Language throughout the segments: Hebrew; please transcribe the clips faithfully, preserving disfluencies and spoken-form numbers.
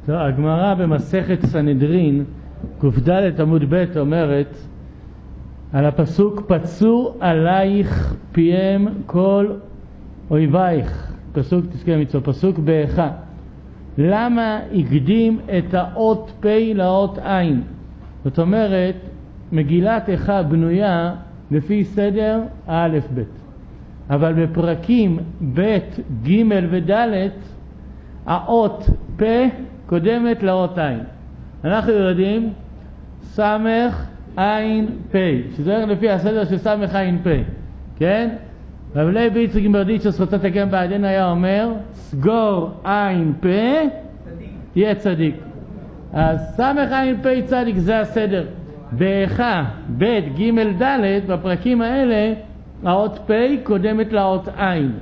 טוב, הגמרא במסכת סנהדרין, ק"ד עמוד ב' אומרת על הפסוק פצו עלייך פיהם כל אויבייך, פסוק תזכיר מצווה, פסוק באיכה. למה הקדים את האות פ' לאות עין? זאת אומרת, מגילת איכה בנויה לפי סדר האלף ב', אבל בפרקים ב' ג' וד' האות פ' קודמת לאות עין. אנחנו יודעים סמך עין פ', שזה לפי הסדר של סמך עין פ', כן? רב לוי יצחק מברדיצ'ב זכותו תגן בעדנו היה אומר סגור עין פ' תהיה צדיק. אז סמך עין פ' צדיק זה הסדר. באיכה ב' ג' ד' בפרקים האלה האות פ' קודמת לאות עין,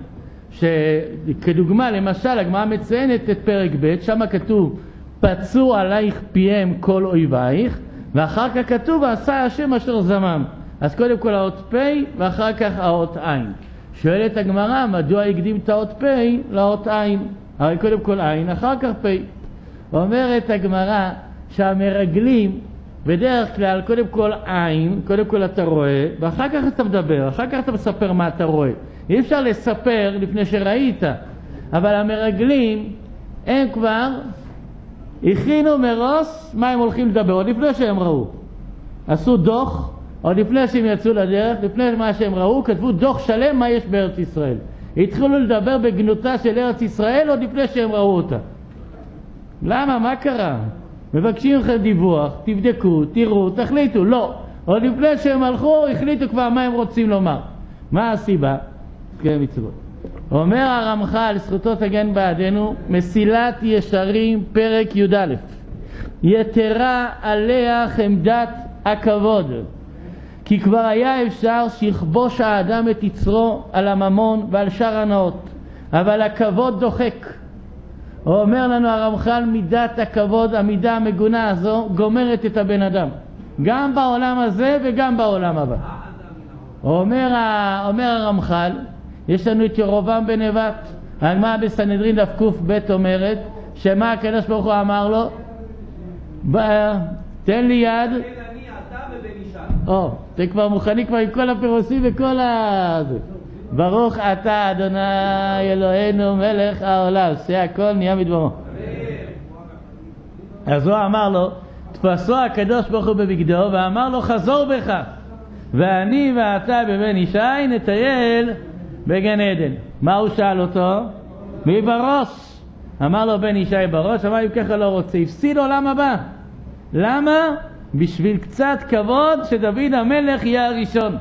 שכדוגמה למשל הגמרא מציינת את פרק ב', שם כתוב פצו עלייך פיהם כל אויבייך, ואחר כך כתוב עשה השם אשר זמם. אז קודם כל האות פ' ואחר כך האות עין. שואלת הגמרא מדוע הקדים את האות פ' לאות עין? הרי קודם כל עין אחר כך פ'. אומרת הגמרא שהמרגלים בדרך כלל קודם כל עין, קודם כל אתה רואה ואחר כך אתה מדבר, אחר כך אתה מספר מה אתה רואה. אי אפשר לספר לפני שראית, אבל המרגלים הם כבר הכינו מראש מה הם הולכים לדבר עוד לפני שהם ראו. עשו דוח עוד לפני שהם יצאו לדרך, לפני מה שהם ראו כתבו דוח שלם מה יש בארץ ישראל. התחילו לדבר בגנותה של ארץ ישראל עוד לפני שהם ראו אותה. למה? מה קרה? מבקשים לכם דיווח, תבדקו, תראו, תחליטו. לא, עוד לפני שהם הלכו החליטו כבר מה הם רוצים לומר. מה הסיבה? כן, מצוות. אומר הרמח"ל זכותו תגן בעדנו מסילת ישרים פרק י"א, יתרה עליה חמדת הכבוד, כי כבר היה אפשר שיכבוש האדם את יצרו על הממון ועל שאר הנאות, אבל הכבוד דוחק. אומר לנו הרמח"ל מידת הכבוד, המידה המגונה הזו גומרת את הבן אדם גם בעולם הזה וגם בעולם הבא. אומר, אומר הרמח"ל יש לנו את ירובעם בן נבט, הגמרא בסנהדרין דף ק"ב אומרת שמה הקדוש ברוך הוא אמר לו? תן לי יד. או, אתם כבר מוכנים כבר עם כל הפירוסים וכל ה... ברוך אתה אדוני אלוהינו מלך העולם שהכל נהיה מדברו. אז הוא אמר לו תפסו הקדוש ברוך הוא בבגדו ואמר לו חזור בך ואני ואתה בבן ישי נטייל בגן עדן. מה הוא שאל אותו? מי בראש? אמר לו בן ישי בראש. אמר אם ככה לא רוצה, הפסיד עולם הבא. למה? בשביל קצת כבוד שדוד המלך יהיה הראשון.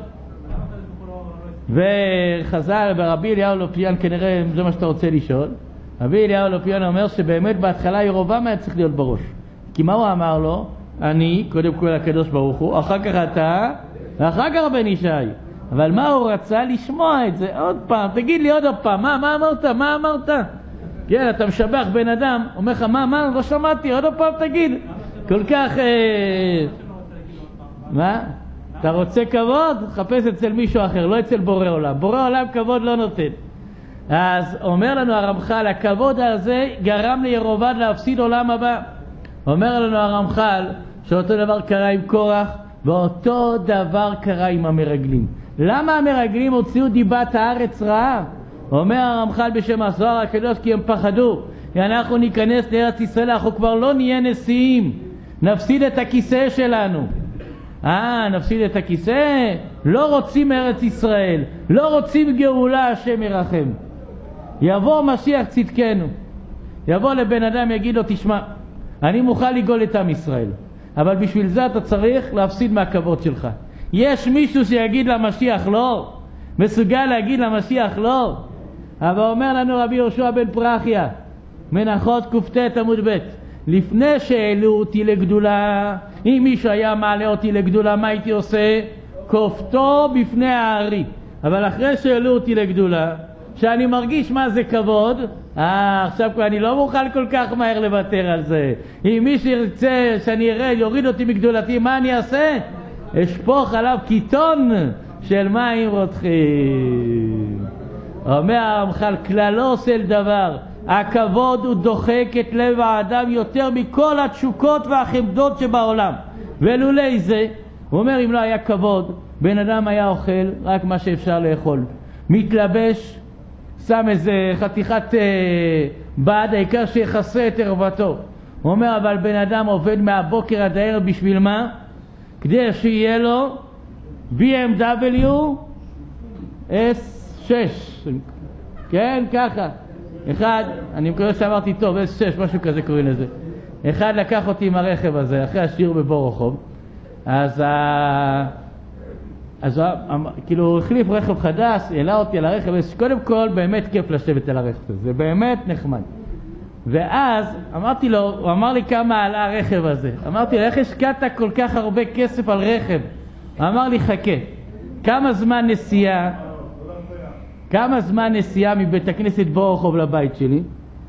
וחז"ל ברבי אליהו לופיאן, כנראה זה מה שאתה רוצה לשאול, רבי אליהו לופיאן אומר שבאמת בהתחלה ירובעם היה צריך להיות בראש. כי מה הוא אמר לו? אני, קודם כל הקדוש ברוך הוא, אחר כך אתה ואחר כך בן ישי. אבל מה הוא רצה? לשמוע את זה עוד פעם. תגיד לי עוד פעם, מה, מה אמרת? מה אמרת? כן, אתה משבח בן אדם, אומר לך, מה, מה, לא שמעתי, עוד פעם תגיד. כל כך... אה... מה? אתה רוצה כבוד? חפש אצל מישהו אחר, לא אצל בורא עולם. בורא עולם כבוד לא נותן. אז אומר לנו הרמח"ל, הכבוד הזה גרם לירובעם להפסיד עולם הבא. אומר לנו הרמח"ל שאותו דבר קרה עם קורח, ואותו דבר קרה עם המרגלים. למה המרגלים הוציאו דיבת הארץ רעה? אומר הרמח"ל בשם הזוהר הקדוש כי הם פחדו. אנחנו ניכנס לארץ ישראל, אנחנו כבר לא נהיה נשיאים, נפסיד את הכיסא שלנו. אה, נפסיד את הכיסא? לא רוצים ארץ ישראל, לא רוצים גאולה, השם ירחם. יבוא משיח צדקנו, יבוא לבן אדם יגיד לו תשמע, אני מוכן לגאול את עם ישראל, אבל בשביל זה אתה צריך להפסיד מהכבוד שלך. יש מישהו שיגיד למשיח לא? מסוגל להגיד למשיח לא? אבל אומר לנו רבי יהושע בן פרחיה מנחות ק"ט עמוד ב', לפני שהעלו אותי לגדולה, אם מישהו היה מעלה אותי לגדולה מה הייתי עושה? כופתו בפני הארי. אבל אחרי שהעלו אותי לגדולה, שאני מרגיש מה זה כבוד, אה, עכשיו כבר אני לא מוכן כל כך מהר לוותר על זה. אם מישהו ירצה שאני ארד, יוריד אותי מגדולתי, מה אני אעשה? אשפוך עליו קיטון של מים רותחים. אומר הרמח"ל, כלל לא עושה לדבר הכבוד הוא דוחק את לב האדם יותר מכל התשוקות והחמדות שבעולם. ולולא זה, הוא אומר, אם לא היה כבוד, בן אדם היה אוכל רק מה שאפשר לאכול. מתלבש, שם איזה חתיכת אה, בד, העיקר שיחסה את ערוותו. הוא אומר, אבל בן אדם עובד מהבוקר עד הערב בשביל מה? כדי שיהיה לו בי אם דאבליו אס שש. כן, ככה. אחד, אני מקווה שאמרתי טוב, אס שש, משהו כזה קוראים לזה. אחד לקח אותי עם הרכב הזה, אחרי השיעור בבורוכוב. אז, ה... אז ה... כאילו הוא החליף רכב חדש, העלה אותי על הרכב, קודם כל באמת כיף לשבת על הרכב הזה, זה באמת נחמד. ואז אמרתי לו, הוא אמר לי כמה עלה הרכב הזה. אמרתי לו, איך השקעת כל כך הרבה כסף על רכב? הוא אמר לי, חכה, כמה זמן נסיעה, כמה זמן נסיעה מבית הכנסת בורוכוב לבית שלי?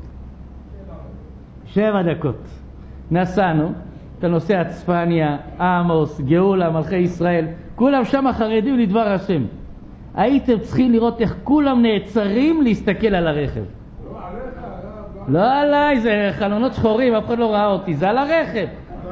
שבע דקות. נסענו, אתה נוסע צפניה, עמוס, גאולה, מלכי ישראל, כולם שם חרדים לדבר השם. הייתם צריכים לראות איך כולם נעצרים להסתכל על הרכב. לא עליי, זה חלונות שחורים, אף אחד לא ראה אותי, זה על הרכב.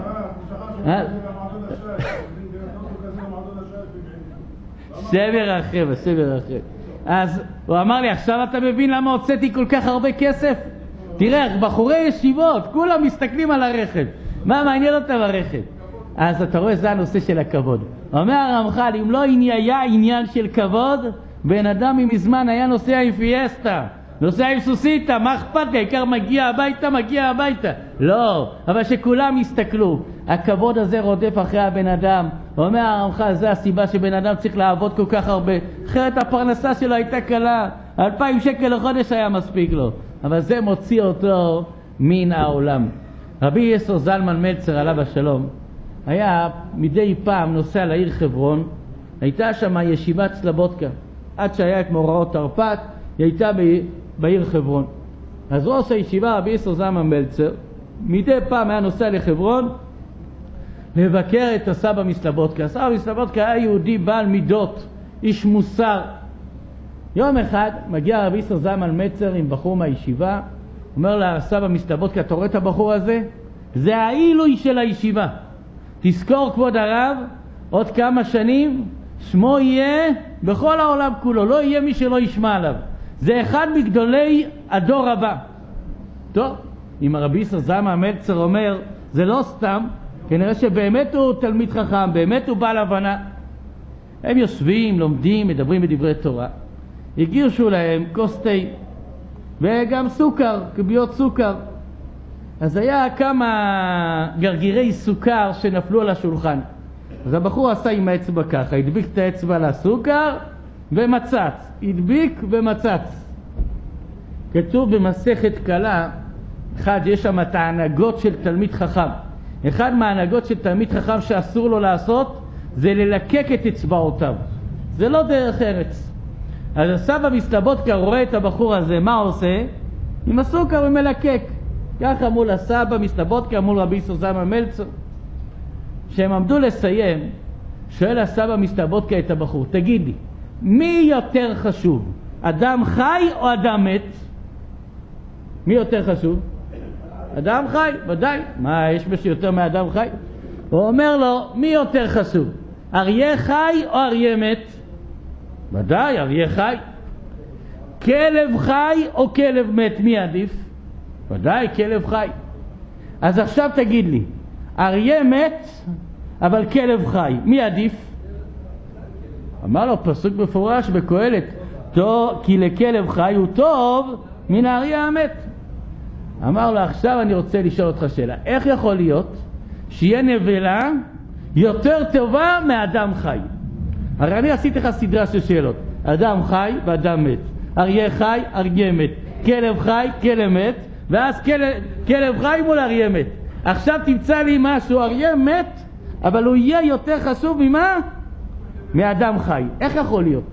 שבר אחר, שבר אחר. אז הוא אמר לי, עכשיו אתה מבין למה הוצאתי כל כך הרבה כסף? תראה, בחורי ישיבות, כולם מסתכלים על הרכב. מה מעניין אותם הרכב? אז אתה רואה, זה הנושא של הכבוד. אומר הרמח"ל, אם לא היה עניין של כבוד, בן אדם מזמן היה נוסע עם פיאסטה, נוסע עם סוסיטה, מה אכפת לי? העיקר מגיע הביתה, מגיע הביתה. לא, אבל שכולם יסתכלו. הכבוד הזה רודף אחרי הבן אדם. אומר הרמח"ל, זה הסיבה שבן אדם צריך לעבוד כל כך הרבה. אחרת הפרנסה שלו הייתה קלה. אלפיים שקל לחודש היה מספיק לו. אבל זה מוציא אותו מן העולם. רבי יסר זלמן מלצר עליו השלום היה מדי פעם נוסע לעיר חברון. הייתה שם ישיבת סלבודקה. עד שהיה את מאורעות תרפ"ט, היא הייתה בעיר חברון. אז ראש הישיבה רבי יסר זלמן מלצר מדי פעם היה נוסע לחברון לבקר את הסבא מסלבודקה. הסבא מסלבודקה היה יהודי בעל מידות, איש מוסר. יום אחד מגיע רבי יסר זלמן מלצר עם בחור מהישיבה, אומר לסבא מסלבודקה, אתה רואה את הבחור הזה? זה העילוי של הישיבה. תזכור כבוד הרב, עוד כמה שנים שמו יהיה בכל העולם כולו, לא יהיה מי שלא ישמע עליו. זה אחד מגדולי הדור הבא. טוב, אם הרבי יסר זלמן מלצר אומר, זה לא סתם, כנראה שבאמת הוא תלמיד חכם, באמת הוא בעל הבנה. הם יושבים, לומדים, מדברים בדברי תורה. הגישו להם כוס תה וגם סוכר, קוביות סוכר. אז היה כמה גרגירי סוכר שנפלו על השולחן. אז הבחור עשה עם האצבע ככה, הדביק את האצבע לסוכר ומצץ, הדביק ומצץ. כתוב במסכת קלה, אחד, יש שם את ההנהגות של תלמיד חכם. אחד מההנהגות של תלמיד חכם שאסור לו לעשות זה ללקק את אצבעותיו. זה לא דרך ארץ. אז הסבא מסלבודקה רואה את הבחור הזה, מה עושה? עם הסוכר ומלקק. ככה מול הסבא מסלבודקה, מול רבי יסר זלמן מלצר. כשהם עמדו לסיים, שואל הסבא מסלבודקה את הבחור, תגיד לי, מי יותר חשוב? אדם חי או אדם מת? מי יותר חשוב? אדם חי, ודאי. מה, יש משהו יותר מאדם חי? הוא אומר לו, מי יותר חשוב? אריה חי או אריה מת? ודאי, אריה חי. כלב חי או כלב מת, מי עדיף? ודאי, כלב חי. אז עכשיו תגיד לי, אריה מת, אבל כלב חי, מי עדיף? אמר לו פסוק מפורש בקהלת, כי לכלב חי הוא טוב מן האריה המת. אמר לו, עכשיו אני רוצה לשאול אותך שאלה, איך יכול להיות שיהיה נבלה יותר טובה מאדם חי? הרי אני עשיתי לך סדרה של שאלות, אדם חי ואדם מת, אריה חי, אריה מת, כלב חי, כלב מת, ואז כלב, כלב חי מול אריה מת. עכשיו תמצא לי משהו, אריה מת, אבל הוא יהיה יותר חשוב ממה? מאדם חי. איך יכול להיות?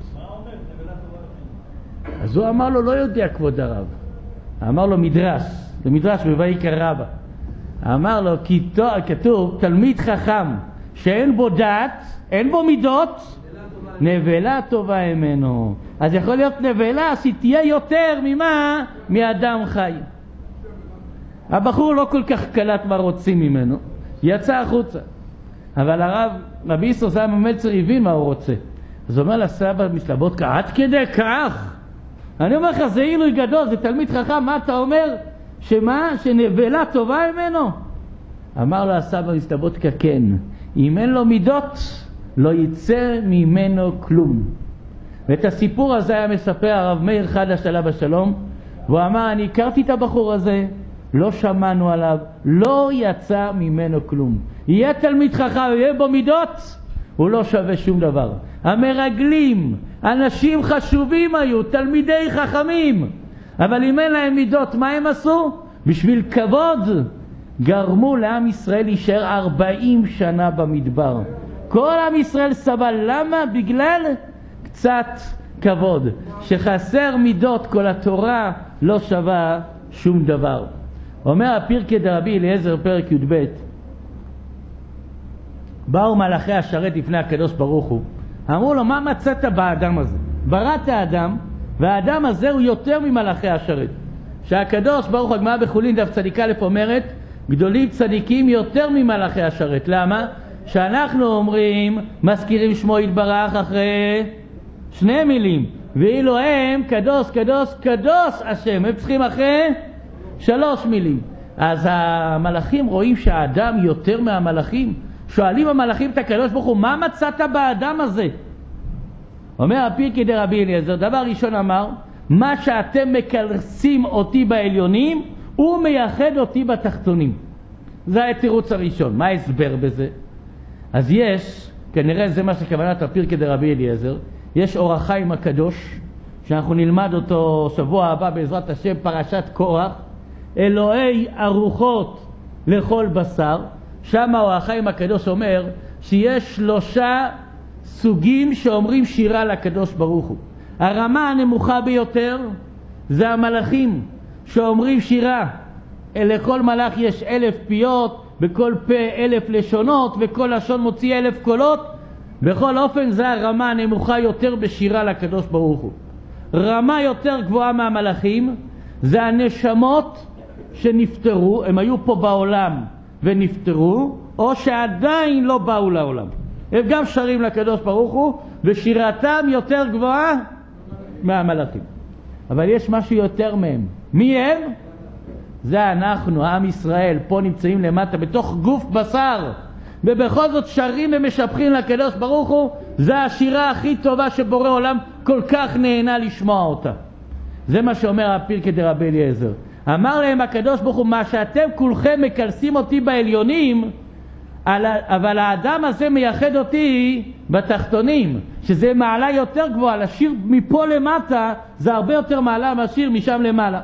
אז הוא אמר לו, לא יודע כבוד הרב. אמר לו מדרש, זה מדרש בויקרא רבא. אמר לו, כי כתוב, תלמיד חכם שאין בו דעת, אין בו מידות, נבלה טובה ממנו. אז יכול להיות נבלה שהיא תהיה יותר ממה? מאדם חי. הבחור לא כל כך קלט מה רוצים ממנו, יצא החוצה. אבל הרב, רבי יששכר זלמן מלצר הבין מה הוא רוצה. אז הוא אומר לסבא מסלבודקה, עד כדי כך? אני אומר לך, זה עילוי גדול, זה תלמיד חכם, מה אתה אומר? שמה? שנבלה טובה ממנו? אמר לו הסבא מסלבודקה, כן, אם אין לו מידות, לא יצא ממנו כלום. ואת הסיפור הזה היה מספר הרב מאיר חדש עליו השלום, והוא אמר, אני הכרתי את הבחור הזה, לא שמענו עליו, לא יצא ממנו כלום. יהיה תלמיד חכם, יהיה בו מידות, הוא לא שווה שום דבר. המרגלים, אנשים חשובים היו, תלמידי חכמים, אבל אם אין להם מידות, מה הם עשו? בשביל כבוד גרמו לעם ישראל להישאר ארבעים שנה במדבר. כל עם ישראל סבל. למה? בגלל קצת כבוד. שחסר מידות, כל התורה לא שווה שום דבר. אומר הפירקא דרבי אליעזר פרק י' ב', באו מלאכי השרת לפני הקדוש ברוך הוא, אמרו לו, מה מצאת באדם הזה? בראת האדם, והאדם הזה הוא יותר ממלאכי השרת. שהקדוש ברוך הוא, הגמרא בחולין דף צדיק א' אומרת, גדולים צדיקים יותר ממלאכי השרת. למה? שאנחנו אומרים, מזכירים שמו יתברך אחרי שני מילים, ואילו הם קדוש קדוש קדוש השם, הם צריכים אחרי שלוש מילים. אז המלאכים רואים שהאדם יותר מהמלאכים, שואלים המלאכים את הקדוש ברוך הוא, מה מצאת באדם הזה? אומר הפירקא דרבי אליעזר, דבר ראשון אמר, מה שאתם מקלסים אותי בעליונים, הוא מייחד אותי בתחתונים. זה התירוץ הראשון. מה ההסבר בזה? אז יש, כנראה זה מה שכוונת הפירקא דרבי אליעזר, יש אור החיים הקדוש, שאנחנו נלמד אותו שבוע הבא בעזרת השם, פרשת קורח, אלוהי ארוחות לכל בשר. שם אור החיים הקדוש אומר שיש שלושה סוגים שאומרים שירה לקדוש ברוך הוא. הרמה הנמוכה ביותר זה המלאכים שאומרים שירה. לכל מלאך יש אלף פיות, בכל פה אלף לשונות, וכל לשון מוציא אלף קולות. בכל אופן זה הרמה הנמוכה יותר בשירה לקדוש ברוך הוא. רמה יותר גבוהה מהמלאכים זה הנשמות שנפטרו, הם היו פה בעולם ונפטרו, או שעדיין לא באו לעולם. הם גם שרים לקדוש ברוך הוא, ושירתם יותר גבוהה מהמלאכים. אבל יש משהו יותר מהם. מי הם? זה אנחנו, עם ישראל, פה נמצאים למטה, בתוך גוף בשר, ובכל זאת שרים ומשבחים לקדוש ברוך הוא. זה השירה הכי טובה שבורא עולם כל כך נהנה לשמוע אותה. זה מה שאומר הפירקא דרבי אליעזר. אמר להם הקדוש ברוך הוא, מה שאתם כולכם מקלסים אותי בעליונים, אבל האדם הזה מייחד אותי בתחתונים, שזה מעלה יותר גבוהה. לשיר מפה למטה זה הרבה יותר מעלה מהשיר משם למעלה.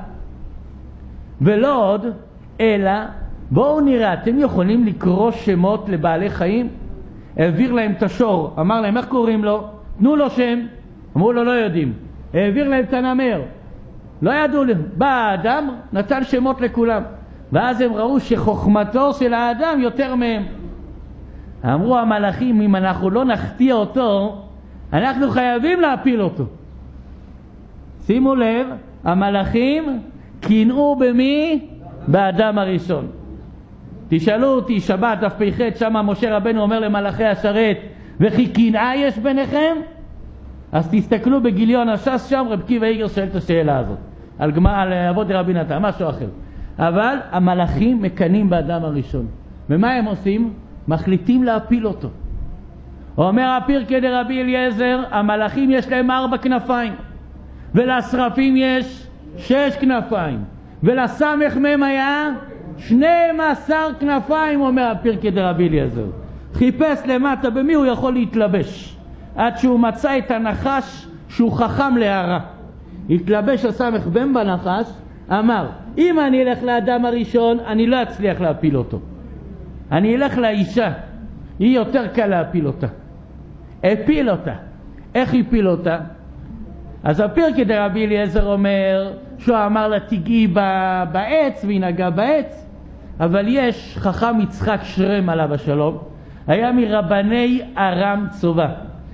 ולא עוד, אלא בואו נראה, אתם יכולים לקרוא שמות לבעלי חיים? העביר להם את השור, אמר להם איך קוראים לו? תנו לו שם. אמרו לו לא יודעים. העביר להם את הנמר, לא ידעו להם. בא האדם, נתן שמות לכולם, ואז הם ראו שחוכמתו של האדם יותר מהם. אמרו המלאכים, אם אנחנו לא נחטיא אותו, אנחנו חייבים להפיל אותו. שימו לב, המלאכים קינאו במי? באדם הראשון. תשאלו אותי, שבת דף פ"ח, שם משה רבנו אומר למלאכי השרת, וכי קנאה יש ביניכם? אז תסתכלו בגיליון הש"ס, שם רב עקיבא איגר שואל את השאלה הזאת על גמרא, על אבות דרבי נתן, משהו אחר. אבל המלאכים מקנאים באדם הראשון, ומה הם עושים? מחליטים להפיל אותו. אומר הפירקא דרבי אליעזר, המלאכים יש להם ארבע כנפיים, ולשרפים יש שש כנפיים, ולסמך מהם היה שנים עשר כנפיים. אומר הפירקא דרבי אליעזר, חיפש למטה במי הוא יכול להתלבש, עד שהוא מצא את הנחש שהוא חכם להרע. התלבש הסמך בן בנחש, אמר, אם אני אלך לאדם הראשון אני לא אצליח להפיל אותו, אני אלך לאישה, היא יותר קל להפיל אותה. הפיל אותה. איך הפיל אותה? אז הפירקא דרבי אליעזר אומר שהוא אמר לה תיגעי בעץ, והיא נגעה בעץ. אבל יש חכם יצחק שרם עליו השלום, היה מרבני ארם צובא,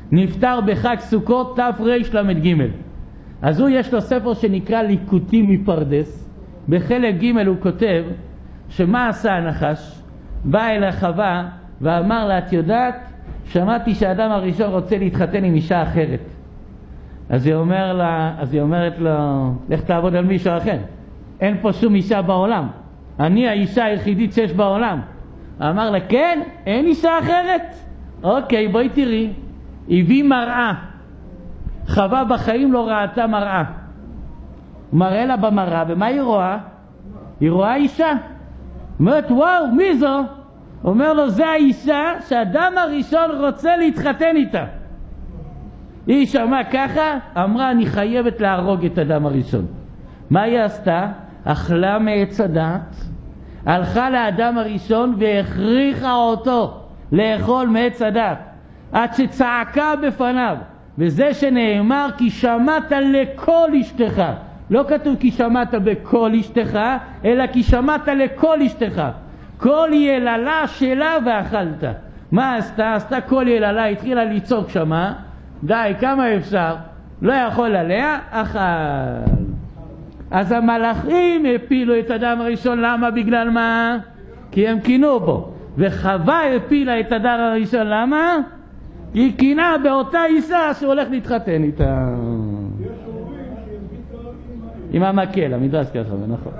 נפטר בחג סוכות תרל"ג. אז הוא יש לו ספר שנקרא ליקוטים מפרדס. בחלק ג' הוא כותב שמה עשה הנחש? בא אל חווה ואמר לה, את יודעת, שמעתי שהאדם הראשון רוצה להתחתן עם אישה אחרת. אז היא, אומר לה, אז היא אומרת לו, לך תעבוד על מישהו אחר, אין פה שום אישה בעולם, אני האישה היחידית שיש בעולם. אמר לה, כן? אין אישה אחרת? אוקיי, בואי תראי. הביא מראה. חווה בחיים לא ראתה מראה. מראה לה במראה, ומה היא רואה? היא רואה אישה. אומרת, וואו, מי זו? אומר לו, זה האישה שהאדם הראשון רוצה להתחתן איתה. היא שמעה ככה, אמרה, אני חייבת להרוג את האדם הראשון. מה היא עשתה? אכלה מעץ הדעת, הלכה לאדם הראשון והכריחה אותו לאכול מעץ הדעת, עד שצעקה בפניו, וזה שנאמר, כי שמעת לכל אשתך. לא כתוב כי שמעת בכל אשתך, אלא כי שמעת לכל אשתך. כל יללה שלה ואכלת. מה עשתה? עשתה כל יללה, התחילה לצעוק שמה, די, כמה אפשר? לא יכול עליה, אכל. אז המלאכים הפילו את האדם הראשון. למה? בגלל מה? כי הם קינו בו. וחווה הפילה את האדם הראשון. למה? כי היא קינה באותה אישה שהולך להתחתן איתה. עם המקל, המדרש ככה, נכון.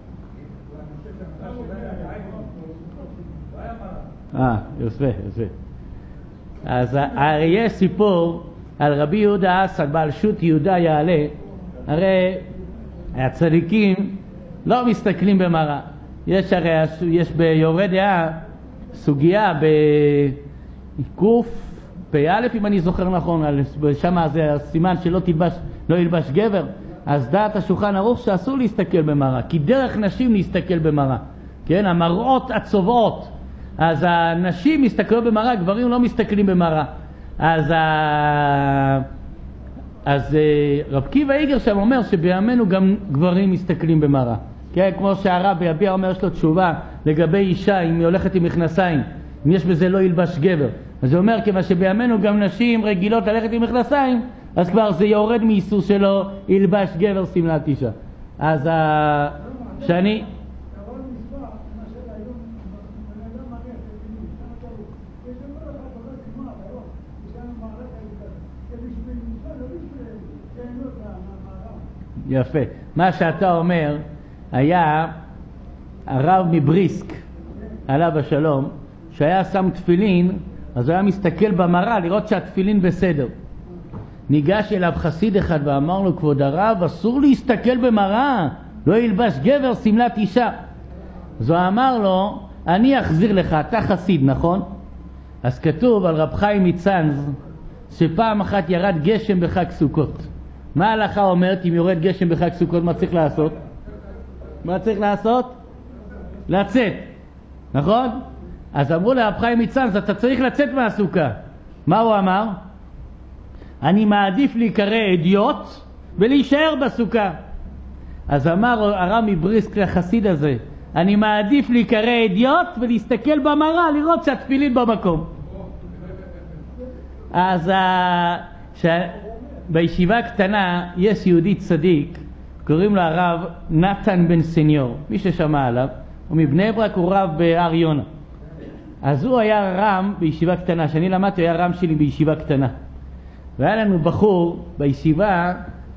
אה, יוספה, יוספה. אז יש סיפור על רבי יהודה אסד, בעל שו"ת יהודה יעלה. הרי הצדיקים לא מסתכלים במראה. יש הרי, יש ביורה דעה סוגיה בקוף פ"א, אם אני זוכר נכון, שם זה הסימן שלא תלבש, לא ילבש גבר. אז דעת השולחן ערוך שאסור להסתכל במראה, כי דרך נשים להסתכל במראה, כן, המראות הצובעות. אז הנשים מסתכלו במראה, גברים לא מסתכלים במראה. אז, ה... אז רב קיבא איגר שם אומר שבימינו גם גברים מסתכלים במראה. כן, כמו שהרב יביע אומר, יש לו תשובה לגבי אישה, אם היא הולכת עם מכנסיים, אם יש בזה לא ילבש גבר. אז הוא אומר, כיוון שבימינו גם נשים רגילות ללכת עם מכנסיים, אז כבר זה יורד מאיסור שלו ילבש גבר שמלת אישה. אז ה... שאני... יפה. מה שאתה אומר, היה הרב מבריסק, עליו השלום, שהיה שם תפילין, אז הוא היה מסתכל במראה לראות שהתפילין בסדר. ניגש אליו חסיד אחד ואמר לו, כבוד הרב, אסור להסתכל במראה, לא ילבש גבר שמלת אישה. אז הוא אמר לו, אני אחזיר לך, אתה חסיד, נכון? אז כתוב על רב חיים מצאנז, שפעם אחת ירד גשם בחג סוכות. מה ההלכה אומרת? אם יורד גשם בחג סוכות, מה צריך לעשות? מה צריך לעשות? לצאת, נכון? אז אמרו לרב חיים מצאנז, אתה צריך לצאת מהסוכה. מה הוא אמר? אני מעדיף להיקרא אדיוט ולהישאר בסוכה. אז אמר הרב מבריסק לחסיד הזה, אני מעדיף להיקרא אדיוט ולהסתכל במראה לראות שהתפילין במקום. אז ש... בישיבה קטנה יש יהודי צדיק, קוראים לו הרב נתן בן סניור, מי ששמע עליו, הוא מבני ברק, הוא רב בהר יונה. אז הוא היה רם בישיבה קטנה, שאני למדתי, הוא היה רם שלי בישיבה קטנה. והיה לנו בחור בישיבה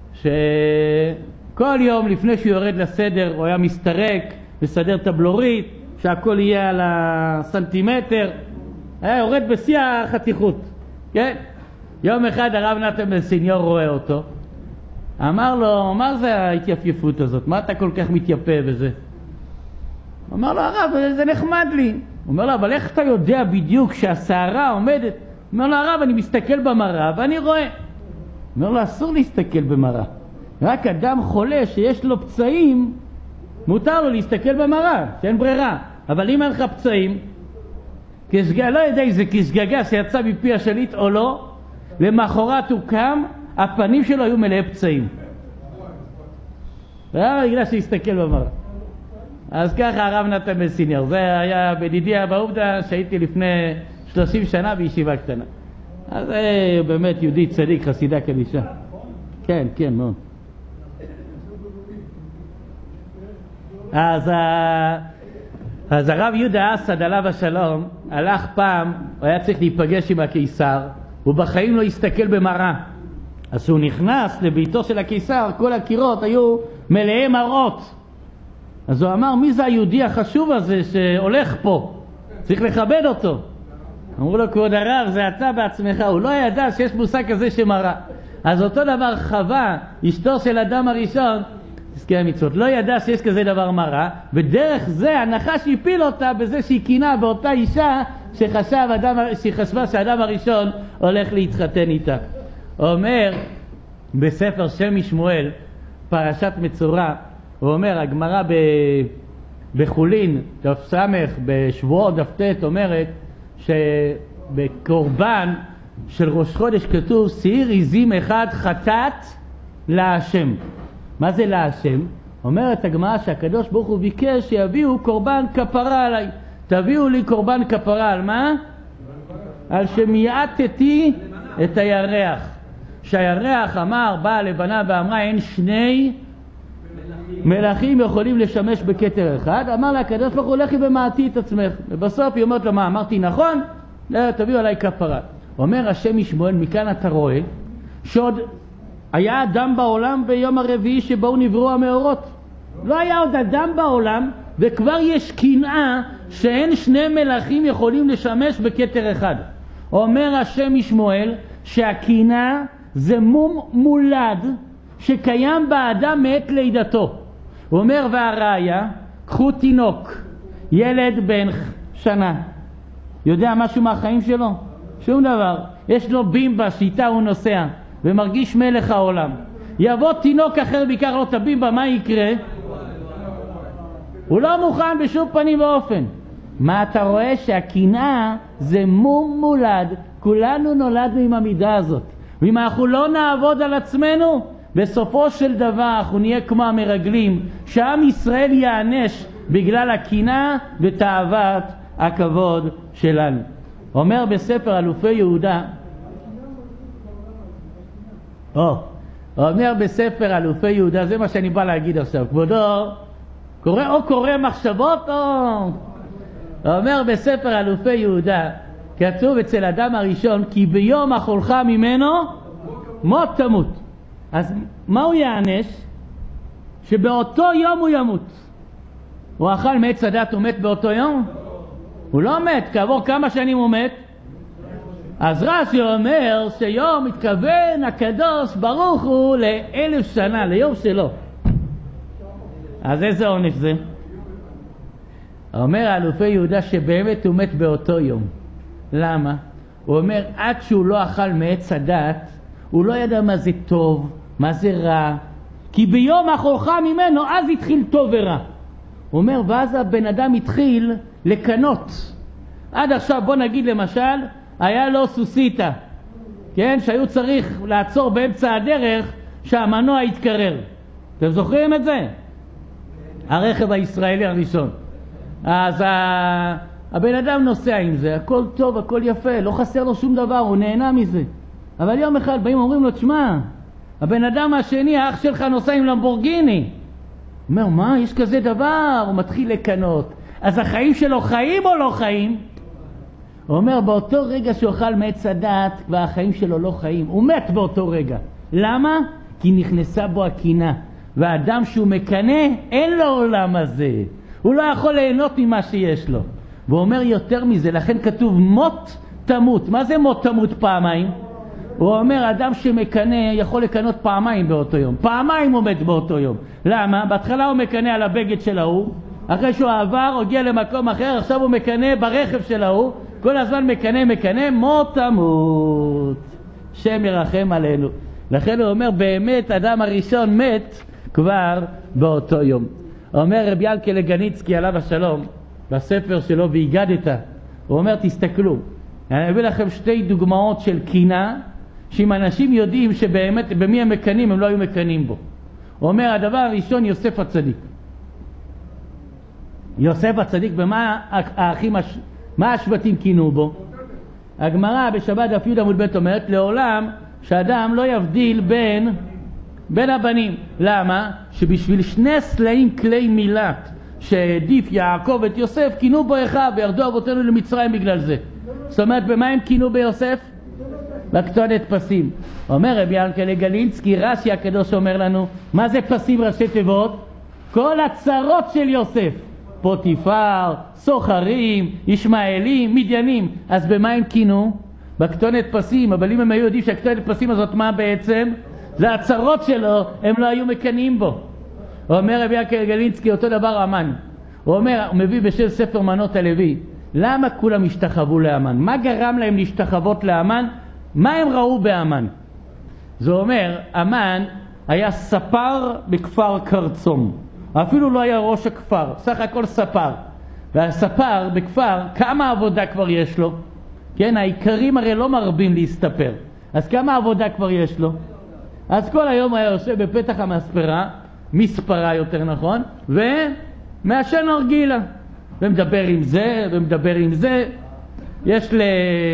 שכל יום לפני שהוא יורד לסדר הוא היה מסתרק וסדר את הבלורית שהכל יהיה על הסנטימטר, היה יורד בשיא החתיכות, כן? יום אחד הרב נתן בן סניור רואה אותו, אמר לו, מה זה ההתייפייפות הזאת? מה אתה כל כך מתייפה בזה? אמר לו, הרב, זה נחמד לי. הוא אומר לו, אבל איך אתה יודע בדיוק שהשערה עומדת? אומר לו, הרב, אני מסתכל במראה ואני רואה. אומר לו, אסור להסתכל במראה. רק אדם חולה שיש לו פצעים, מותר לו להסתכל במראה, שאין ברירה. אבל אם אין לך פצעים, כשגגה, לא יודע איזה כשגגה שיצא מפי השליט או לא, למחרת הוא קם, הפנים שלו היו מלאי פצעים. למה? בגלל שהסתכל במראה. אז ככה הרב נתן בן סניור, זה היה בדידי אבא עובדא שהייתי לפני שלושים שנה בישיבה קטנה. אז זה באמת יהודי צדיק, חסידה קדישה. כן, כן, מאוד. אז, אז הרב יהודה אסד עליו השלום הלך פעם, הוא היה צריך להיפגש עם הקיסר, הוא בחיים לא הסתכל במראה. אז כשהוא נכנס לביתו של הקיסר, כל הקירות היו מלאי מראות. אז הוא אמר, מי זה היהודי החשוב הזה שהולך פה? צריך לכבד אותו. אמרו לו, כבוד הרב, זה אתה בעצמך. הוא לא ידע שיש מושג כזה שמראה. אז אותו דבר חווה, אשתו של אדם הראשון, תזכי המצוות, לא ידע שיש כזה דבר מראה, ודרך זה הנחש הפיל אותה בזה שהיא קינה באותה אישה שחשב אדם, שהיא חשבה שהאדם הראשון הולך להתחתן איתה. אומר בספר שם משמואל, פרשת מצורע, הוא אומר, הגמרא ב... בחולין, דף סמך, בשבועות דף ט' אומרת, שבקורבן של ראש חודש כתוב, שעיר עזים אחד חטאת להשם. מה זה להשם? אומרת הגמרא שהקדוש ברוך הוא ביקש שיביאו קורבן כפרה עליי. תביאו לי קורבן כפרה על מה? על שמייעטתי את הירח. שהירח אמר, באה לבנה ואמרה, אין שני מלכים יכולים לשמש בכתר אחד. אמר לה הקדוש ברוך הוא, לכי במעטי את עצמך. ובסוף היא אומרת לו, מה? אמרתי נכון? לא, תביאו עליי כפרה. אומר השם משמואל, מכאן אתה רואה שעוד היה אדם בעולם ביום הרביעי שבו נבראו המאורות. לא היה עוד אדם בעולם, וכבר יש קנאה שאין שני מלכים יכולים לשמש בכתר אחד. אומר השם משמואל שהקנאה זה מום מולד שקיים באדם מעת לידתו. הוא אומר, והראיה, קחו תינוק, ילד בן שנה, יודע משהו מהחיים שלו? שום דבר. יש לו בימבה שאיתה הוא נוסע ומרגיש מלך העולם. יבוא תינוק אחר ביקר לו את הבימבה, מה יקרה? הוא לא מוכן בשום פנים ואופן. מה אתה רואה? שהקנאה זה מום מולד. כולנו נולדנו עם המידה הזאת, ואם אנחנו לא נעבוד על עצמנו, בסופו של דבר אנחנו נהיה כמו המרגלים, שעם ישראל יענש בגלל הקנאה ותאוות הכבוד שלנו. אומר בספר אלופי יהודה, או, אומר בספר אלופי יהודה, זה מה שאני בא להגיד עכשיו, כבודו, קורא, או קורא מחשבות, או... אומר בספר אלופי יהודה, כתוב אצל אדם הראשון, כי ביום אכולך ממנו מות תמות. אז מה הוא יענש? שבאותו יום הוא ימות. הוא אכל מעץ הדת, הוא מת באותו יום? הוא לא מת, כעבור כמה שנים הוא מת? אז רש"י אומר שיום מתכוון הקדוש ברוך הוא לאלף שנה, ליום שלו. אז איזה עונש זה? אומר האלופי יהודה שבאמת הוא מת באותו יום. למה? הוא אומר, עד שהוא לא אכל מעץ הדת, הוא לא ידע מה זה טוב, מה זה רע, כי ביום אכולך ממנו אז התחיל טוב ורע. הוא אומר, ואז הבן אדם התחיל לקנות. עד עכשיו בוא נגיד למשל, היה לו סוסיטה, כן? שהיו צריך לעצור באמצע הדרך שהמנוע יתקרר. אתם זוכרים את זה? הרכב הישראלי הראשון. אז הבן אדם נוסע עם זה, הכל טוב, הכל יפה, לא חסר לו שום דבר, הוא נהנה מזה. אבל יום אחד באים אומרים לו, תשמע, הבן אדם השני, האח שלך נוסע עם למבורגיני. הוא אומר, מה, יש כזה דבר? הוא מתחיל לקנות. אז החיים שלו חיים או לא חיים? הוא אומר, באותו רגע שהוא אכל מעץ הדת, כבר החיים שלו לא חיים. הוא מת באותו רגע. למה? כי נכנסה בו הקנאה. והאדם שהוא מקנא, אין לו עולם הזה. הוא לא יכול ליהנות ממה שיש לו. והוא אומר יותר מזה, לכן כתוב מות תמות. מה זה מות תמות פעמיים? הוא אומר, אדם שמקנא יכול לקנות פעמיים באותו יום. פעמיים הוא מת באותו יום. למה? בהתחלה הוא מקנא על הבגד של ההוא, אחרי שהוא עבר, הגיע למקום אחר, עכשיו הוא מקנא ברכב של ההוא, כל הזמן מקנא, מקנא, מות תמות. שם ירחם עלינו. לכן הוא אומר, באמת אדם הראשון מת כבר באותו יום. אומר רבי ינקלה גניצקי עליו השלום, בספר שלו והגדת, הוא אומר, תסתכלו, אני אביא לכם שתי דוגמאות של קנאה, שאם אנשים יודעים שבאמת במי הם מקנים, הם לא היו מקנים בו. הוא אומר, הדבר הראשון, יוסף הצדיק. יוסף הצדיק, במה האחים, מה השבטים קינו בו? הגמרא בשבת דף י' עמוד ב' אומרת לעולם שאדם לא יבדיל בין בין הבנים. למה? שבשביל שני סלעים כלי מילת שהעדיף יעקב את יוסף, כינו בו אחיו וירדו אבותינו למצרים בגלל זה. זאת אומרת, במה הם כינו ביוסף? בכתונת פסים. אומר רבי ינקלה גלינסקי, רש"י הקדוש אומר לנו, מה זה פסים ראשי תיבות? כל הצרות של יוסף. פוטיפר, סוחרים, ישמעאלים, מדיינים. אז במה הם כינו? בכתונת פסים. אבל אם הם היו יודעים שהכתונת פסים הזאת מה בעצם? זה הצרות שלו, הם לא היו מקנים בו. אומר רבי ינקלה גלינסקי אותו דבר המן. הוא אומר, הוא מביא בשל ספר מנות הלוי, למה כולם השתחוו לאמן? מה גרם להם להשתחוות לאמן? מה הם ראו באמן? זה אומר, אמן היה ספר בכפר קרצום. אפילו לא היה ראש הכפר, סך הכל ספר. והספר בכפר, כמה עבודה כבר יש לו? כן, העיקרים הרי לא מרבים להסתפר. אז כמה עבודה כבר יש לו? אז כל היום היה יושב בפתח המספרה, מספרה יותר נכון, ומעשן נרגילה. ומדבר עם זה, ומדבר עם זה. יש ל...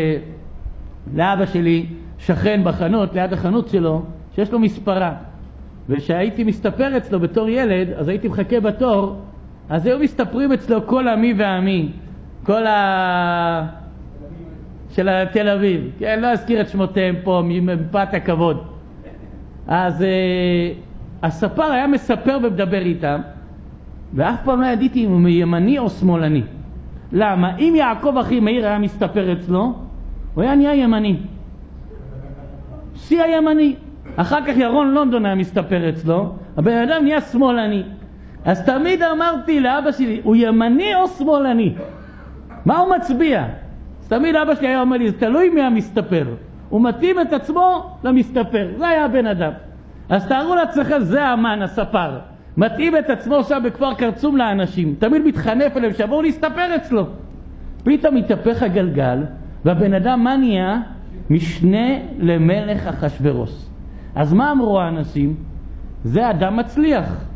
לאבא שלי שכן בחנות, ליד החנות שלו, שיש לו מספרה. ושהייתי מסתפר אצלו בתור ילד, אז הייתי מחכה בתור, אז היו מסתפרים אצלו כל עמי ועמי, כל ה... של תל אביב. כן, לא אזכיר את שמותיהם פה, מפאת הכבוד. אז uh, הספר היה מספר ומדבר איתם, ואף פעם לא ידעתי אם הוא ימני או שמאלני. למה? אם יעקב אחי מאיר היה מסתפר אצלו, הוא היה נהיה ימני. שיא הימני. אחר כך ירון לונדון היה מסתפר אצלו, הבן אדם נהיה שמאלני. אז תמיד אמרתי לאבא שלי, הוא ימני או שמאלני? מה הוא מצביע? אז תמיד אבא שלי היה אומר לי, זה תלוי מי המסתפר. הוא מתאים את עצמו למסתפר. זה היה הבן אדם. אז תארו לעצמכם, זה המן, הספר. מתאים את עצמו שם בכפר קרצום לאנשים. תמיד מתחנף אליהם, שבואו להסתפר אצלו. פתאום מתהפך הגלגל, והבן אדם מה נהיה? משנה למלך אחשוורוש. אז מה אמרו האנשים? זה אדם מצליח.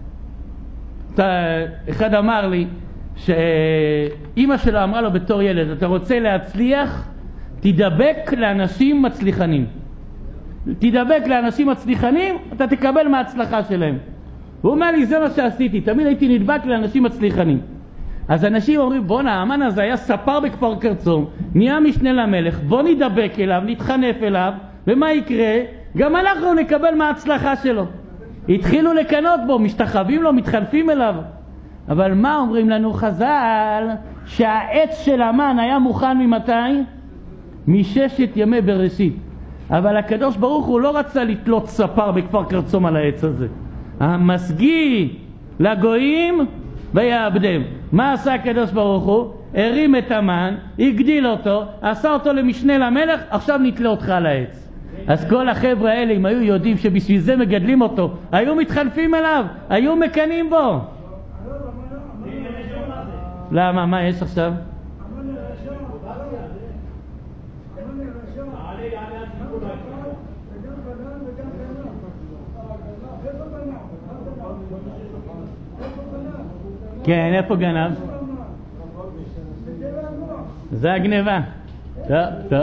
אחד אמר לי שאמא שלו אמרה לו בתור ילד, אתה רוצה להצליח? תדבק לאנשים מצליחנים. תדבק לאנשים מצליחנים, אתה תקבל מההצלחה שלהם. הוא אומר לי, זה מה שעשיתי, תמיד הייתי נדבק לאנשים מצליחנים. אז אנשים אומרים, בוא נאמן הזה היה ספר בכפר קרצום, נהיה משנה למלך, בוא נדבק אליו, נתחנף אליו, ומה יקרה? גם אנחנו נקבל מההצלחה שלו. התחילו לקנות בו, משתחווים לו, מתחנפים אליו. אבל מה אומרים לנו חז"ל? שהעץ של המן היה מוכן ממתי? מששת ימי בראשית. אבל הקדוש ברוך הוא לא רצה לתלות ספר בכפר קרצום על העץ הזה. המשגיא לגויים ויעבדם. מה עשה הקדוש ברוך הוא? הרים את המן, הגדיל אותו, עשה אותו למשנה למלך, עכשיו נתלה אותך על העץ. אז כל החבר'ה האלה, אם היו יודעים שבשביל זה מגדלים אותו, היו מתחנפים אליו, היו מקנים בו. למה? מה יש עכשיו? כן, איפה גנב? זה הגניבה. טוב, טוב.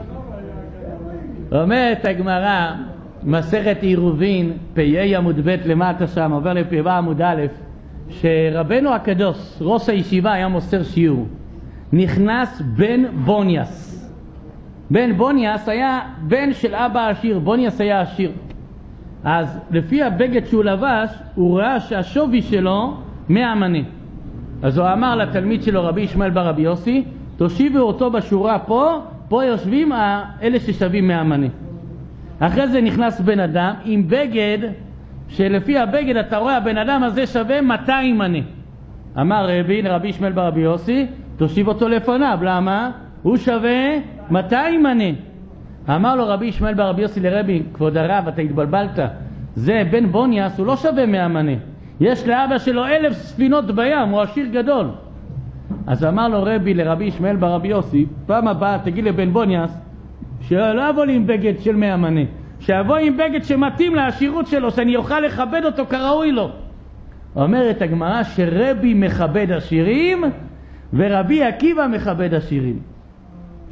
אומרת הגמרא, מסכת עירובין, פ"א עמוד ב' למטה שם, עובר לפ"ו עמוד א', שרבנו הקדוש, ראש הישיבה, היה מוסר שיעור. נכנס בן בוניאס. בן בוניאס היה בן של אבא עשיר, בוניאס היה עשיר. אז לפי הבגד שהוא לבש, הוא ראה שהשווי שלו מאה מנה. אז הוא אמר לתלמיד שלו, רבי ישמעאל בר רבי יוסי, תושיבו אותו בשורה פה, פה יושבים אלה ששווים מאה מנה. אחרי זה נכנס בן אדם עם בגד, שלפי הבגד אתה רואה, הבן אדם הזה שווה מאתיים מנה. אמר רבי, רבי ישמעאל בר רבי יוסי, תושיב אותו לפניו. למה? הוא שווה מאתיים מנה. אמר לו רבי ישמעאל בר רבי יוסי לרבי, כבוד הרב, אתה התבלבלת. זה בן בוניאס, הוא לא שווה מאה מנה. יש לאבא שלו אלף ספינות בים, הוא עשיר גדול. אז אמר לו רבי לרבי ישמעאל בר רבי יוסי, פעם הבאה תגיד לבן בוניאס, שלא אבוא לי עם בגד של מאה מנה, שאבוא עם בגד שמתאים לעשירות שלו, שאני אוכל לכבד אותו כראוי לו. אומרת הגמרא שרבי מכבד עשירים, ורבי עקיבא מכבד עשירים.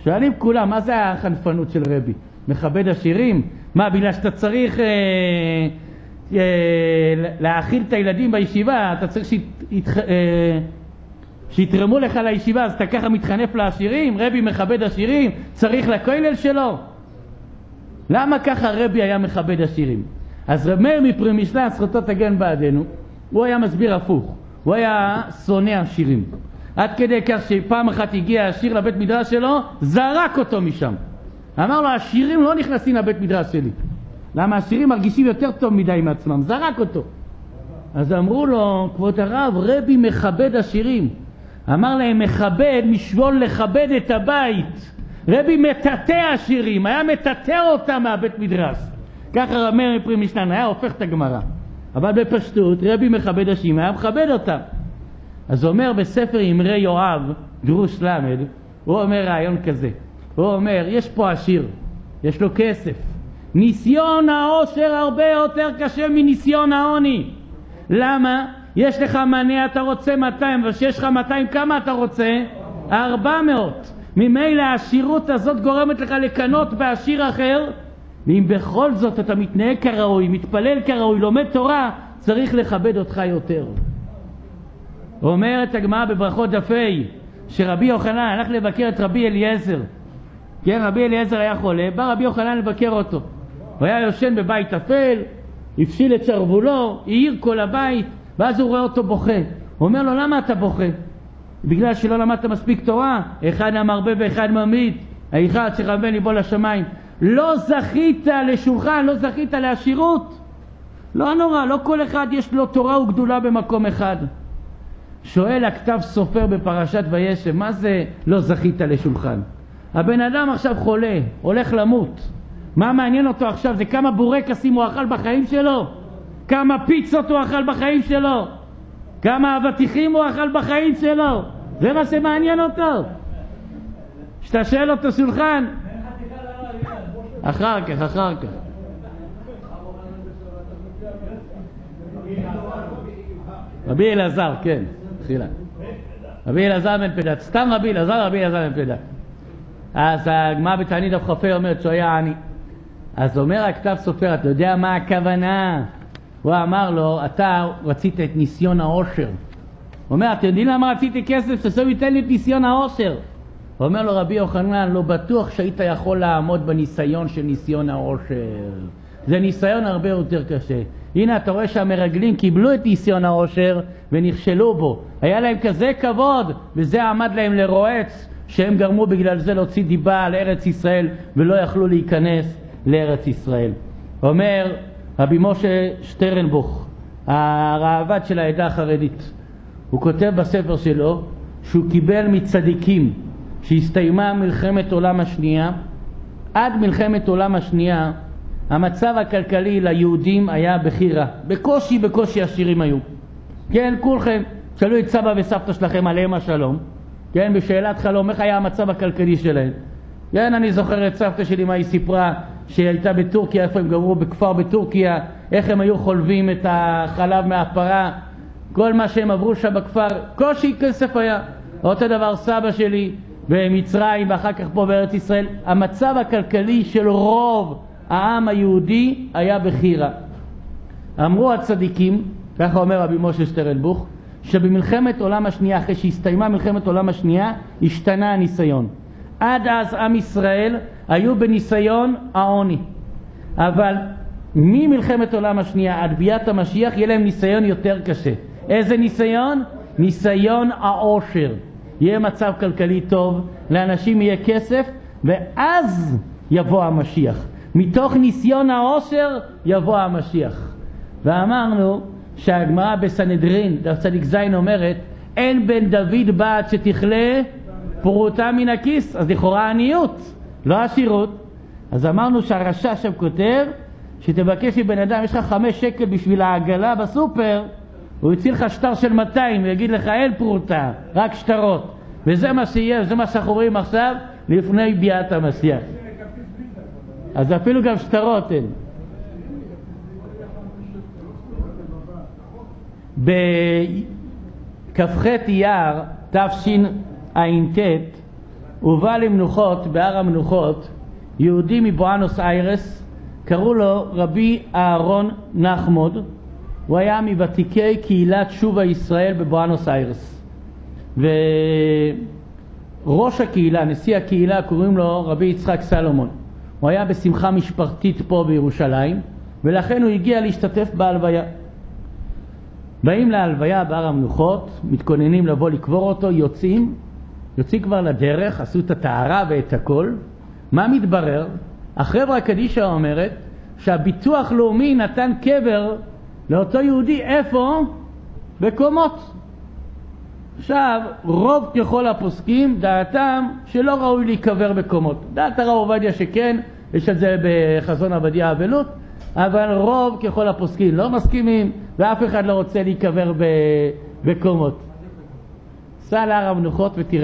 שואלים כולם, מה זה החנפנות של רבי? מכבד עשירים? מה, בגלל שאתה צריך אה, אה, להאכיל את הילדים בישיבה, אתה צריך שיתח, אה, שיתרמו לך לישיבה, אז אתה ככה מתחנף לעשירים? רבי מכבד עשירים? צריך לכולל שלו? למה ככה רבי היה מכבד עשירים? אז רב מאיר מפרמישלן, זכותו תגן בעדנו, הוא היה מסביר הפוך. הוא היה שונא עשירים. עד כדי כך שפעם אחת הגיע עשיר לבית מדרש שלו, זרק אותו משם. אמר לו, העשירים לא נכנסים לבית מדרש שלי. למה העשירים מרגישים יותר טוב מדי מעצמם? זרק אותו. אז אמרו לו, כבוד הרב, רבי מכבד עשירים. אמר להם, מכבד משבול לכבד את הבית. רבי מטאטא עשירים, היה מטאטא אותם מהבית מדרש. ככה רב מאיר מפרמישלן היה הופך את הגמרא. אבל בפשטות רבי מכבד עשירים, היה מכבד אותם. אז הוא אומר בספר אמרי יואב, דרוש למד, הוא אומר רעיון כזה. הוא אומר, יש פה עשיר, יש לו כסף. ניסיון העושר הרבה יותר קשה מניסיון העוני. למה? יש לך מנה, אתה רוצה מאתיים, ושיש לך מאתיים, כמה אתה רוצה? ארבע מאות. ממילא העשירות הזאת גורמת לך לקנות בעשיר אחר, ואם בכל זאת אתה מתנהג כראוי, מתפלל כראוי, לומד תורה, צריך לכבד אותך יותר. אומרת הגמרא בברכות דפי, שרבי יוחנן הלך לבקר את רבי אליעזר. כן, רבי אליעזר היה חולה, בא רבי יוחנן לבקר אותו. הוא היה יושן בבית אפל, הפשיל את שרבולו, העיר כל הבית, ואז הוא רואה אותו בוכה. הוא אומר לו, למה אתה בוכה? בגלל שלא למדת מספיק תורה, אחד המרבה ואחד ממית, האחד שכוון ליבו לשמיים. לא זכית לשולחן, לא זכית לעשירות. לא נורא, לא כל אחד יש לו תורה וגדולה במקום אחד. שואל הכתב סופר בפרשת וישב, מה זה לא זכית לשולחן? הבן אדם עכשיו חולה, הולך למות. מה מעניין אותו עכשיו? זה כמה בורקסים הוא אכל בחיים שלו? כמה פיצות הוא אכל בחיים שלו? כמה אבטיחים הוא אכל בחיים שלו? זה מה שמעניין אותו. שאתה שואל אותו שולחן, אחר כך, אחר כך. רבי אלעזר, כן, תחילה. רבי אלעזר בן פדת, סתם רבי אלעזר, רבי אלעזר בן פדת. אז הגמרא בתענית דף כ"ה אומרת שהוא היה עני. אז אומר הכתב סופר, אתה יודע מה הכוונה? הוא אמר לו, אתה רצית את ניסיון העושר. הוא אומר, אתם יודעים למה רציתי כסף? שסוף ייתן לי את ניסיון העושר. הוא אומר לו, רבי יוחנן, לא בטוח שהיית יכול לעמוד בניסיון של ניסיון העושר. זה ניסיון הרבה יותר קשה. הנה אתה רואה שהמרגלים קיבלו את ניסיון העושר ונכשלו בו. היה להם כזה כבוד, וזה עמד להם לרועץ, שהם גרמו בגלל זה להוציא דיבה על ארץ ישראל ולא יכלו להיכנס לארץ ישראל. אומר רבי משה שטרנבוך, הרעב"ד של העדה החרדית, הוא כותב בספר שלו שהוא קיבל מצדיקים שהסתיימה מלחמת עולם השנייה. עד מלחמת עולם השנייה המצב הכלכלי ליהודים היה בכי רע, בקושי בקושי עשירים היו. כן, כולכם שאלו את סבא וסבתא שלכם עליהם השלום, כן, בשאלת חלום, איך היה המצב הכלכלי שלהם? כן, אני זוכר את סבתא שלי מה היא סיפרה, שהיא הייתה בטורקיה, איפה הם גמרו בכפר בטורקיה, איך הם היו חולבים את החלב מהפרה, כל מה שהם עברו שם בכפר, קושי כסף היה. אותו דבר סבא שלי במצרים ואחר כך פה בארץ ישראל, המצב הכלכלי של רוב העם היהודי היה בכי רע. אמרו הצדיקים, ככה אומר רבי משה שטרנבוך, שבמלחמת עולם השנייה, אחרי שהסתיימה מלחמת עולם השנייה, השתנה הניסיון. עד אז עם ישראל היו בניסיון העוני, אבל ממלחמת עולם השנייה עד ביאת המשיח יהיה להם ניסיון יותר קשה. איזה ניסיון? ניסיון העושר. יהיה מצב כלכלי טוב, לאנשים יהיה כסף, ואז יבוא המשיח. מתוך ניסיון העושר יבוא המשיח. ואמרנו שהגמרא בסנהדרין דף צדיק זין אומרת, אין בן דוד בת שתכלה פרוטה מן הכיס. אז לכאורה עניות, לא עשירות. אז אמרנו שהרשע שם כותב שתבקש מבן אדם, יש לך חמש שקל בשביל העגלה בסופר, הוא יציל לך שטר של מאתיים ויגיד לך אין פרוטה, רק שטרות. וזה מה שיהיה, זה מה שאנחנו רואים עכשיו לפני ביאת המשיח. אז אפילו גם שטרות אין. בכ"ח אייר תשע"ט הובא למנוחות, בהר המנוחות, יהודי מבואנוס איירס, קראו לו רבי אהרון נחמוד. הוא היה מוותיקי קהילת שובה ישראל בבואנוס איירס. וראש הקהילה, נשיא הקהילה, קוראים לו רבי יצחק סלומון. הוא היה בשמחה משפחתית פה בירושלים, ולכן הוא הגיע להשתתף בהלוויה. באים להלוויה בהר המנוחות, מתכוננים לבוא לקבור אותו, יוצאים, יוצאים כבר לדרך, עשו את הטהרה ואת הכל. מה מתברר? החברה הקדישה אומרת שהביטוח לאומי נתן קבר לאותו יהודי. איפה? בקומות. עכשיו, רוב ככל הפוסקים דעתם שלא ראוי להיקבר בקומות. דעת הרב עובדיה שכן, יש על זה בחזון עובדיה אבלות, אבל רוב ככל הפוסקים לא מסכימים, ואף אחד לא רוצה להיקבר בקומות. סע להר המנוחות ותראה.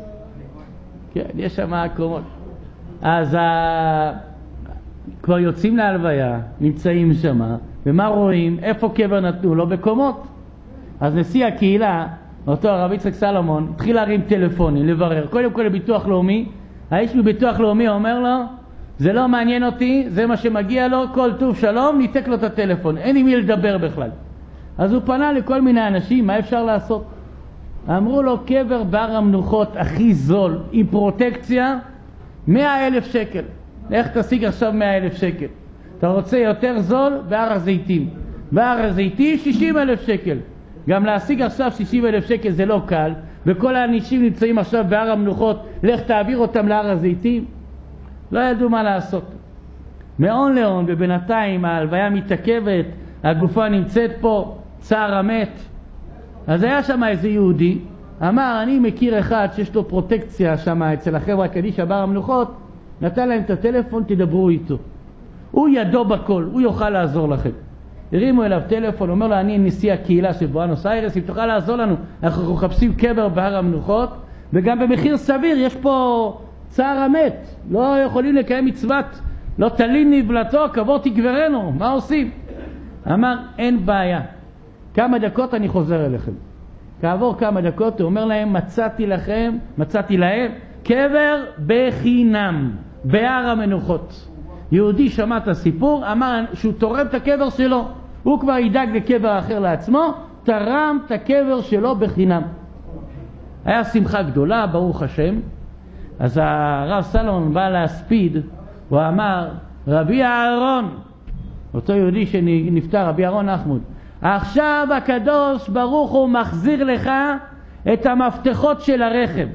כן, יש שם קומות. אז ה... כבר יוצאים להלוויה, נמצאים שם, ומה רואים? איפה קבר נתנו? לא בקומות. אז נשיא הקהילה, אותו הרב יצחק סלומון, התחיל להרים טלפונים, לברר. קודם כל לביטוח לאומי, האיש מביטוח לאומי אומר לו, זה לא מעניין אותי, זה מה שמגיע לו, כל טוב שלום, ניתק לו את הטלפון, אין עם מי לדבר בכלל. אז הוא פנה לכל מיני אנשים, מה אפשר לעשות? אמרו לו, קבר בהר המנוחות הכי זול, עם פרוטקציה, מאה אלף שקל. איך תשיג עכשיו מאה אלף שקל? אתה רוצה יותר זול? בהר הזיתים. בהר הזיתים שישים אלף שקל. גם להשיג עכשיו שישים אלף שקל זה לא קל, וכל האנשים נמצאים עכשיו בהר המנוחות, לך תעביר אותם להר הזיתים. לא ידעו מה לעשות. מעון לעון, ובינתיים ההלוויה מתעכבת, הגופה נמצאת פה, צער המת. אז היה שם איזה יהודי, אמר, אני מכיר אחד שיש לו פרוטקציה שם אצל החברה הקדישה בהר המנוחות, נתן להם את הטלפון, תדברו איתו. הוא ידו בכל, הוא יוכל לעזור לכם. הרימו אליו טלפון, אומר לו, אני נשיא הקהילה של בואנוס איירס, אם תוכל לעזור לנו, אנחנו מחפשים קבר בהר המנוחות, וגם במחיר סביר, יש פה צער המת, לא יכולים לקיים מצוות, לא תלין נבלתו, קבור תקברנו, מה עושים? אמר, אין בעיה, כמה דקות אני חוזר אליכם. כעבור כמה דקות הוא אומר להם, מצאתי לכם, מצאתי להם, קבר בחינם, בהר המנוחות. יהודי שמע את הסיפור, אמר שהוא תורם את הקבר שלו, הוא כבר ידאג לקבר אחר לעצמו, תרם את הקבר שלו בחינם. היה שמחה גדולה, ברוך השם. אז הרב סלומון בא להספיד, הוא אמר, רבי אהרון, אותו יהודי שנפטר, רבי אהרון נחמוד, עכשיו הקדוש ברוך הוא מחזיר לך את המפתחות של הרכב.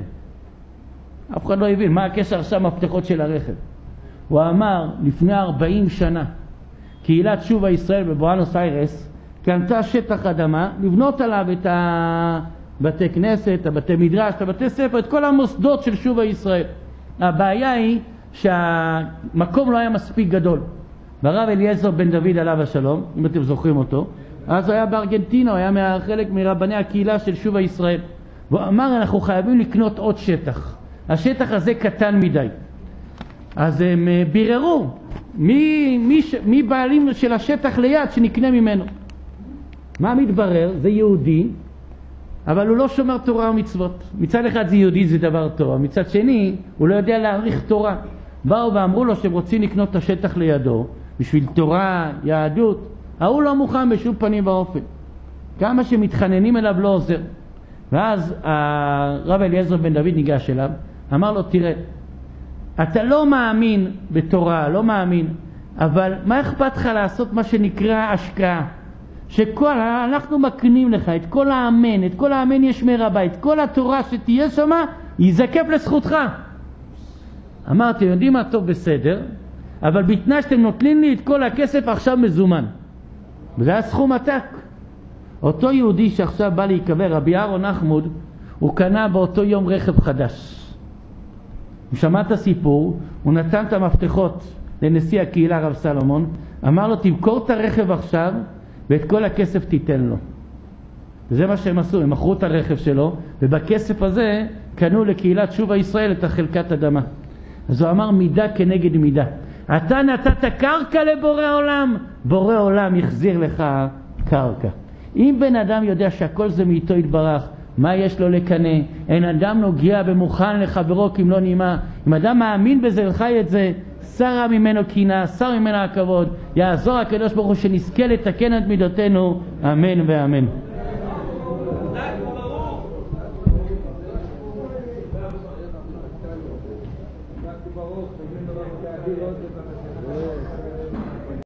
אף אחד לא הבין מה הקשר עכשיו מפתחות של הרכב. הוא אמר, לפני ארבעים שנה, קהילת שובה ישראל בבואנוס איירס, קנתה שטח אדמה, לבנות עליו את הבתי כנסת, הבתי מדרש, את הבתי ספר, את כל המוסדות של שובה ישראל. הבעיה היא שהמקום לא היה מספיק גדול. ברב אליעזר בן דוד עליו השלום, אם אתם זוכרים אותו, אז הוא היה בארגנטינה, הוא היה חלק מרבני הקהילה של שובה ישראל. והוא אמר, אנחנו חייבים לקנות עוד שטח. השטח הזה קטן מדי. אז הם ביררו מי, מי, מי בעלים של השטח ליד שנקנה ממנו. מה מתברר? זה יהודי, אבל הוא לא שומר תורה ומצוות. מצד אחד זה יהודי, זה דבר תורה, מצד שני הוא לא יודע להעריך תורה. באו ואמרו לו שהם רוצים לקנות את השטח לידו בשביל תורה, יהדות. ההוא לא מוכן בשום פנים ואופן. כמה שמתחננים אליו לא עוזר. ואז הרב אליעזר בן דוד ניגש אליו, אמר לו, תראה, אתה לא מאמין בתורה, לא מאמין, אבל מה אכפת לך לעשות מה שנקרא השקעה? שכל, אנחנו מקנים לך את כל האמן, את כל האמן יש מרבה, את כל התורה שתהיה שמה, יזקף לזכותך. אמרתי, יודעים מה טוב בסדר, אבל בתנאי שאתם נוטלים לי את כל הכסף עכשיו מזומן. וזה היה סכום עתק. אותו יהודי שעכשיו בא להיקבר, רבי אהרון נחמוד, הוא קנה באותו יום רכב חדש. הוא שמע את הסיפור, הוא נתן את המפתחות לנשיא הקהילה רב סלומון, אמר לו, תמכור את הרכב עכשיו ואת כל הכסף תיתן לו. וזה מה שהם עשו, הם מכרו את הרכב שלו, ובכסף הזה קנו לקהילת שובה ישראל את החלקת אדמה. אז הוא אמר, מידה כנגד מידה. אתה נתת קרקע לבורא עולם, בורא עולם יחזיר לך קרקע. אם בן אדם יודע שהכל זה מאיתו יתברך, מה יש לו לקנא? אין אדם נוגע במוכן לחברו כמלוא נימה. אם אדם מאמין בזה וחי את זה, סרה ממנו קינה, סר ממנו הכבוד. יעזור הקדוש ברוך הוא שנזכה לתקן את מידותינו, אמן ואמן. ברוך,